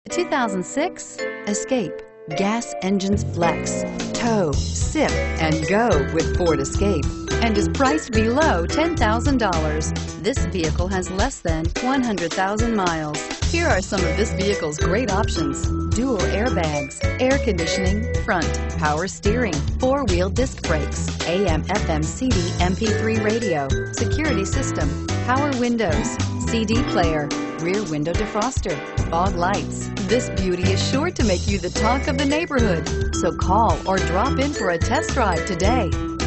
2006 Escape. Gas engines flex, tow, sip, and go with Ford Escape, and is priced below $10,000. This vehicle has less than 100,000 miles. Here are some of this vehicle's great options: dual airbags, air conditioning, front, power steering, four-wheel disc brakes, AM/FM CD MP3 radio, security system, power windows, CD player, rear window defroster, fog lights. This beauty is sure to make you the talk of the neighborhood. So call or drop in for a test drive today.